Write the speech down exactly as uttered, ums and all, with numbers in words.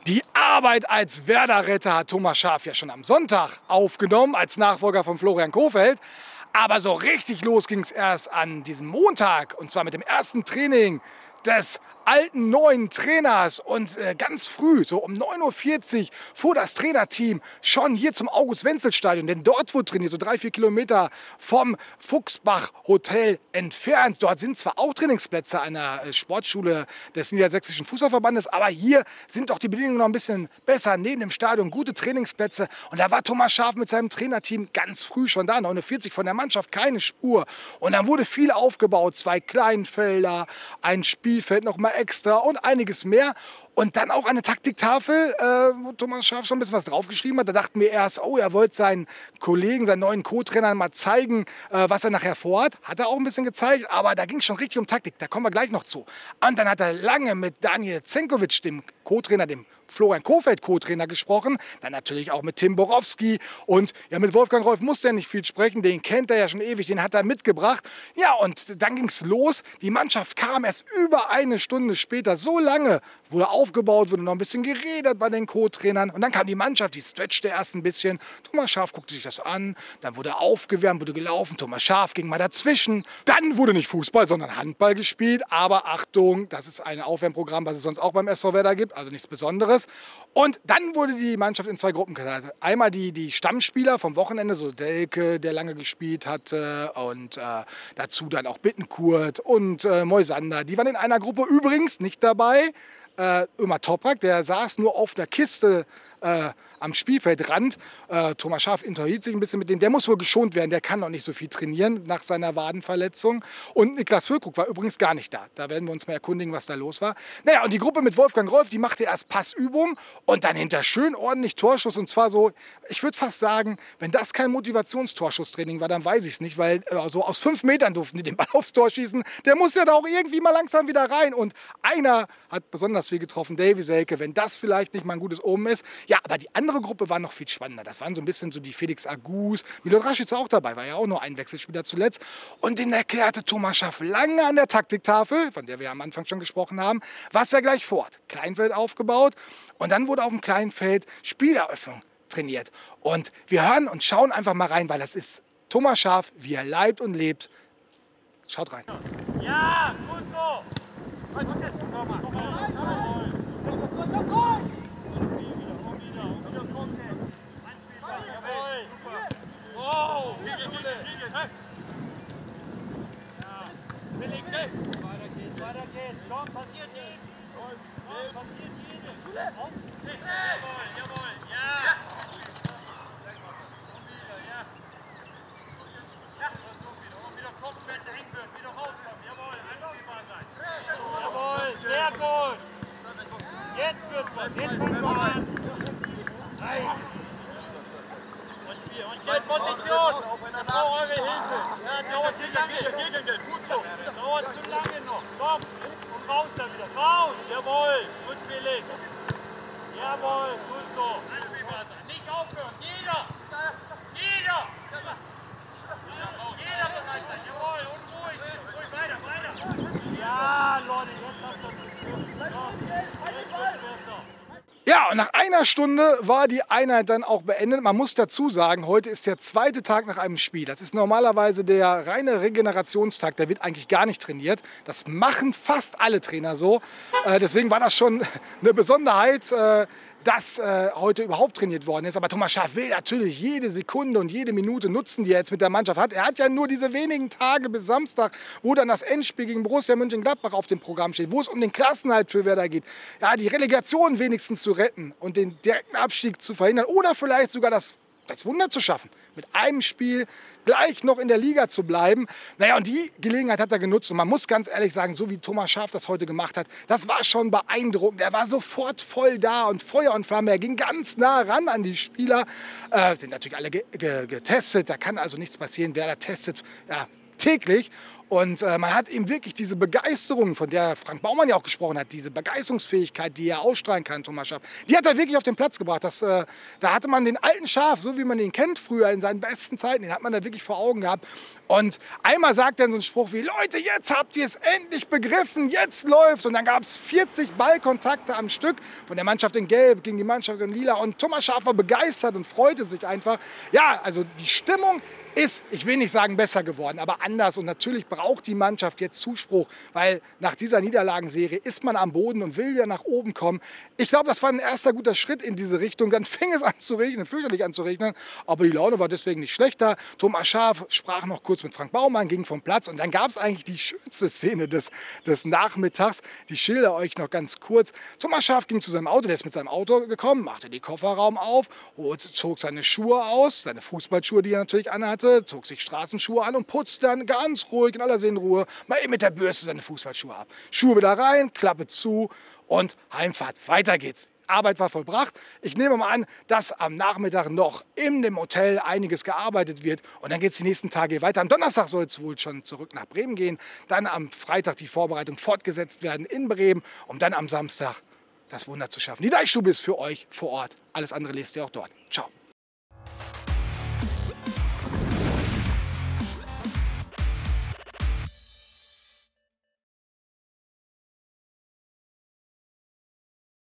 Die Arbeit als Werder-Retter hat Thomas Schaaf ja schon am Sonntag aufgenommen, als Nachfolger von Florian Kohfeldt. Aber so richtig los ging es erst an diesem Montag, und zwar mit dem ersten Training des alten neuen Trainers. Und äh, ganz früh, so um neun Uhr vierzig, fuhr das Trainerteam schon hier zum August-Wenzel-Stadion. Denn dort wurde trainiert, so drei, vier Kilometer vom Fuchsbach-Hotel entfernt. Dort sind zwar auch Trainingsplätze einer äh, Sportschule des Niedersächsischen Fußballverbandes, aber hier sind doch die Bedingungen noch ein bisschen besser. Neben dem Stadion gute Trainingsplätze. Und da war Thomas Schaaf mit seinem Trainerteam ganz früh schon da. neun Uhr vierzig von der Mannschaft, keine Spur. Und dann wurde viel aufgebaut. Zwei Kleinfelder, ein Spielfeld noch mal extra und einiges mehr. Und dann auch eine Taktiktafel, äh, wo Thomas Schaaf schon ein bisschen was draufgeschrieben hat. Da dachten wir erst, oh, er wollte seinen Kollegen, seinen neuen Co-Trainer mal zeigen, äh, was er nachher vorhat. Hat er auch ein bisschen gezeigt, aber da ging es schon richtig um Taktik. Da kommen wir gleich noch zu. Und dann hat er lange mit Daniel Zenkovic, dem Co-Trainer, dem Florian Kohfeldt Co-Trainer, gesprochen. Dann natürlich auch mit Tim Borowski. Und ja, mit Wolfgang Rolf musste er nicht viel sprechen. Den kennt er ja schon ewig, den hat er mitgebracht. Ja, und dann ging es los. Die Mannschaft kam erst über eine Stunde später. So lange wurde aufgebaut, wurde noch ein bisschen geredet bei den Co-Trainern. Und dann kam die Mannschaft, die stretchte erst ein bisschen. Thomas Schaaf guckte sich das an. Dann wurde aufgewärmt, wurde gelaufen. Thomas Schaaf ging mal dazwischen. Dann wurde nicht Fußball, sondern Handball gespielt. Aber Achtung, das ist ein Aufwärmprogramm, was es sonst auch beim S V Werder gibt. Also nichts Besonderes. Und dann wurde die Mannschaft in zwei Gruppen geteilt. Einmal die, die Stammspieler vom Wochenende, so Delke, der lange gespielt hatte, und äh, dazu dann auch Bittenkurt und äh, Moisander. Die waren in einer Gruppe, übrigens nicht dabei. Äh, Ömer Toprak, der saß nur auf der Kiste äh, am Spielfeldrand. Äh, Thomas Schaaf unterhielt sich ein bisschen mit dem. Der muss wohl geschont werden, der kann noch nicht so viel trainieren nach seiner Wadenverletzung. Und Niklas Füllkrug war übrigens gar nicht da. Da werden wir uns mal erkundigen, was da los war. Naja, und die Gruppe mit Wolfgang Rolf, die machte erst Passübungen und dann hinter schön ordentlich Torschuss. Und zwar so, ich würde fast sagen, wenn das kein Motivationtorschusstraining war, dann weiß ich es nicht, weil äh, so aus fünf Metern durften die den Ball aufs Tor schießen. Der muss ja da auch irgendwie mal langsam wieder rein. Und einer hat besonders viel getroffen, Davy Selke, wenn das vielleicht nicht mal ein gutes Omen ist. Ja, aber die andere Gruppe war noch viel spannender. Das waren so ein bisschen so die Felix Agus, Milot Rashica auch dabei, war ja auch nur ein Wechselspieler zuletzt. Und den erklärte Thomas Schaaf lange an der Taktiktafel, von der wir am Anfang schon gesprochen haben, was er gleich vorhat. Kleinfeld aufgebaut und dann wurde auf dem Kleinfeld Spieleröffnung trainiert. Und wir hören und schauen einfach mal rein, weil das ist Thomas Schaaf, wie er leibt und lebt. Schaut rein. Ja, gut so. Felix, weiter geht's, weiter geht's. Komm, passiert nicht. Komm, passiert nicht. Jawohl, jawohl, ja. Ja, und wieder Kopfball dahin wird, wieder rauskommen. Jawohl, anspielbar sein. Jawohl, sehr gut. Jetzt wird's was, jetzt fangen wir an. Und wir, und jetzt Position. Ich brauche eure Hilfe. Ja, dauert zu lange. Gegen den, gut so. Dauert zu lange noch. Komm, und raus da wieder. Raus, jawohl. Gut, Felix. Jawohl, gut so. Nicht aufhören, jeder. Jeder. Jeder bereit sein, jawohl, und ruhig. Ruhig, weiter, weiter. Ja, Leute, jetzt habt ihr das. Ja, und nach einer Stunde war die Einheit dann auch beendet. Man muss dazu sagen, heute ist der zweite Tag nach einem Spiel. Das ist normalerweise der reine Regenerationstag. Der wird eigentlich gar nicht trainiert. Das machen fast alle Trainer so. Äh, deswegen war das schon eine Besonderheit, äh, dass äh, heute überhaupt trainiert worden ist. Aber Thomas Schaaf will natürlich jede Sekunde und jede Minute nutzen, die er jetzt mit der Mannschaft hat. Er hat ja nur diese wenigen Tage bis Samstag, wo dann das Endspiel gegen Borussia Mönchengladbach auf dem Programm steht, wo es um den Klassenerhalt für Werder geht. Ja, die Relegation wenigstens zu retten und den direkten Abstieg zu verhindern oder vielleicht sogar das, das Wunder zu schaffen, mit einem Spiel gleich noch in der Liga zu bleiben. Naja, und die Gelegenheit hat er genutzt. Und man muss ganz ehrlich sagen, so wie Thomas Schaaf das heute gemacht hat, das war schon beeindruckend. Er war sofort voll da und Feuer und Flamme. Er ging ganz nah ran an die Spieler. Äh, sind natürlich alle ge ge getestet. Da kann also nichts passieren. Werder testet ja, täglich. Und äh, man hat eben wirklich diese Begeisterung, von der Frank Baumann ja auch gesprochen hat, diese Begeisterungsfähigkeit, die er ausstrahlen kann, Thomas Schaaf, die hat er wirklich auf den Platz gebracht. Das, äh, da hatte man den alten Schaaf, so wie man ihn kennt früher in seinen besten Zeiten, den hat man da wirklich vor Augen gehabt. Und einmal sagt er so einen Spruch wie, Leute, jetzt habt ihr es endlich begriffen, jetzt läuft. Und dann gab es vierzig Ballkontakte am Stück von der Mannschaft in Gelb gegen die Mannschaft in Lila. Und Thomas Schaaf war begeistert und freute sich einfach. Ja, also die Stimmung ist, ich will nicht sagen besser geworden, aber anders. Und natürlich braucht die Mannschaft jetzt Zuspruch, weil nach dieser Niederlagenserie ist man am Boden und will wieder nach oben kommen. Ich glaube, das war ein erster guter Schritt in diese Richtung. Dann fing es an zu regnen, fürchterlich an zu regnen, aber die Laune war deswegen nicht schlechter. Thomas Schaaf sprach noch kurz mit Frank Baumann, ging vom Platz und dann gab es eigentlich die schönste Szene des, des Nachmittags. Die schilder euch noch ganz kurz. Thomas Schaaf ging zu seinem Auto, der ist mit seinem Auto gekommen, machte den Kofferraum auf, zog seine Schuhe aus, seine Fußballschuhe, die er natürlich anhatte, zog sich Straßenschuhe an und putzte dann ganz ruhig in aller Seelenruhe mal eben mit der Bürste seine Fußballschuhe ab. Schuhe wieder rein, Klappe zu und Heimfahrt. Weiter geht's. Arbeit war vollbracht. Ich nehme mal an, dass am Nachmittag noch in dem Hotel einiges gearbeitet wird und dann geht es die nächsten Tage weiter. Am Donnerstag soll es wohl schon zurück nach Bremen gehen, dann am Freitag die Vorbereitung fortgesetzt werden in Bremen, um dann am Samstag das Wunder zu schaffen. Die Deichstube ist für euch vor Ort. Alles andere lest ihr auch dort. Ciao.